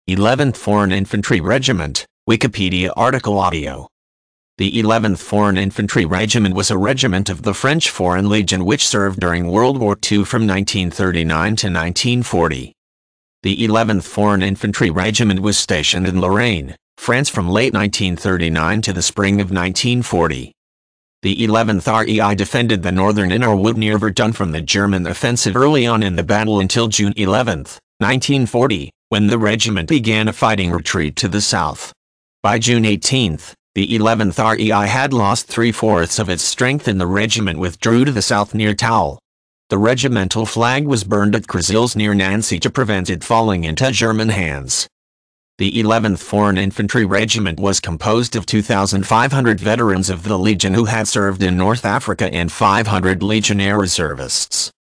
11th Foreign Infantry Regiment, Wikipedia article audio. The 11th Foreign Infantry Regiment was a regiment of the French Foreign Legion which served during World War II from 1939 to 1940. The 11th Foreign Infantry Regiment was stationed in Lorraine, France from late 1939 to the spring of 1940. The 11th REI defended the northern inner wood near Verdun from the German offensive early on in the battle until June 11, 1940, when the regiment began a fighting retreat to the south. By June 18, the 11th REI had lost 3/4 of its strength and the regiment withdrew to the south near Toul. The regimental flag was burned at Crozils near Nancy to prevent it falling into German hands. The 11th Foreign Infantry Regiment was composed of 2,500 veterans of the Legion who had served in North Africa and 500 Legionnaire reservists.